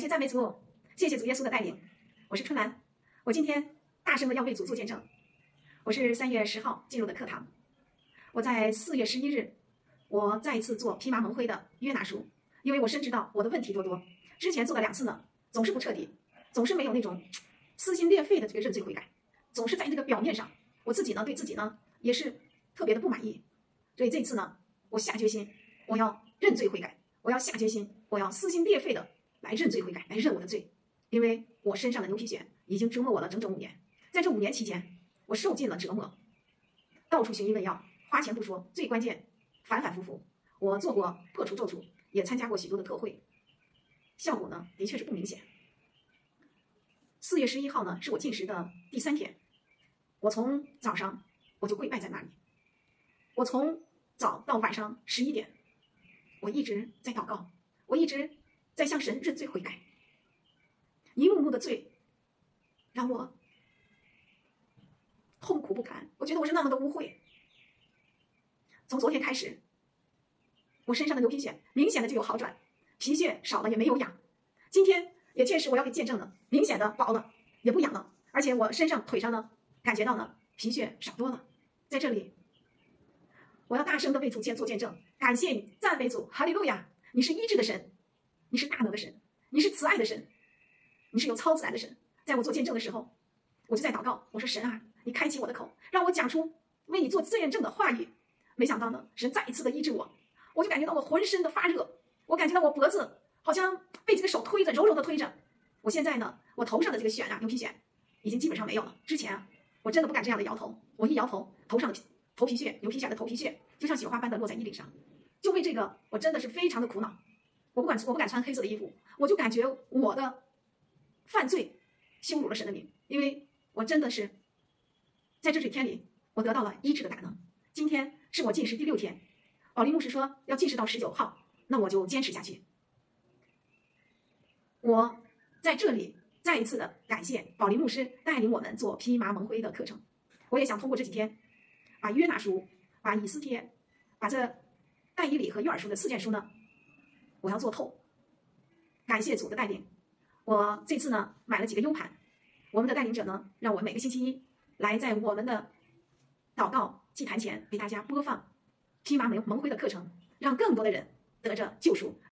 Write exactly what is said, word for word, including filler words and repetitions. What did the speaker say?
赞美主，谢谢主耶稣的带领。我是春兰，我今天大声的要为主做见证。我是三月十号进入的课堂，我在四月十一日，我再一次做披麻蒙灰的约拿书，因为我深知到我的问题多多。之前做了两次呢，总是不彻底，总是没有那种撕心裂肺的这个认罪悔改，总是在这个表面上，我自己呢对自己呢也是特别的不满意。所以这次呢，我下决心，我要认罪悔改，我要下决心，我要撕心裂肺的来认罪悔改，来认我的罪。因为我身上的牛皮癣已经折磨我了整整五年，在这五年期间，我受尽了折磨，到处寻医问药，花钱不说，最关键反反复复。我做过破除咒术，也参加过许多的特会，效果呢的确是不明显。四月十一号呢是我进食的第三天，我从早上我就跪拜在那里，我从早到晚上十一点，我一直在祷告，我一直在向神认罪悔改。一幕幕的罪让我痛苦不堪，我觉得我是那么的污秽。从昨天开始，我身上的牛皮癣明显的就有好转，皮屑少了也没有痒。今天也确实我要给见证了，明显的薄了，也不痒了，而且我身上腿上呢感觉到呢皮屑少多了。在这里我要大声的为主做见证，感谢你，赞美主，哈利路亚！你是医治的神，你是大能的神，你是慈爱的神，你是有超自然的神。在我做见证的时候，我就在祷告，我说神啊，你开启我的口，让我讲出为你做见证的话语。没想到呢，神再一次的医治我，我就感觉到我浑身的发热，我感觉到我脖子好像被这个手推着，柔柔的推着。我现在呢，我头上的这个癣啊，牛皮癣已经基本上没有了。之前啊，我真的不敢这样的摇头，我一摇头，头上的头皮屑，牛皮癣的头皮屑就像雪花般的落在衣领上。就为这个，我真的是非常的苦恼。我不敢，我不敢穿黑色的衣服，我就感觉我的犯罪羞辱了神的名，因为我真的是在这几天里，我得到了医治的大能。今天是我禁食第六天，保利牧师说要禁食到十九号，那我就坚持下去。我在这里再一次的感谢保利牧师带领我们做披麻蒙灰的课程。我也想通过这几天，把约拿书、把以斯帖、把这但以理和约珥书的四件书呢，我要做透。感谢主的带领，我这次呢买了几个 U 盘，我们的带领者呢让我每个星期一来在我们的祷告祭坛前给大家播放披麻蒙灰的课程，让更多的人得着救赎，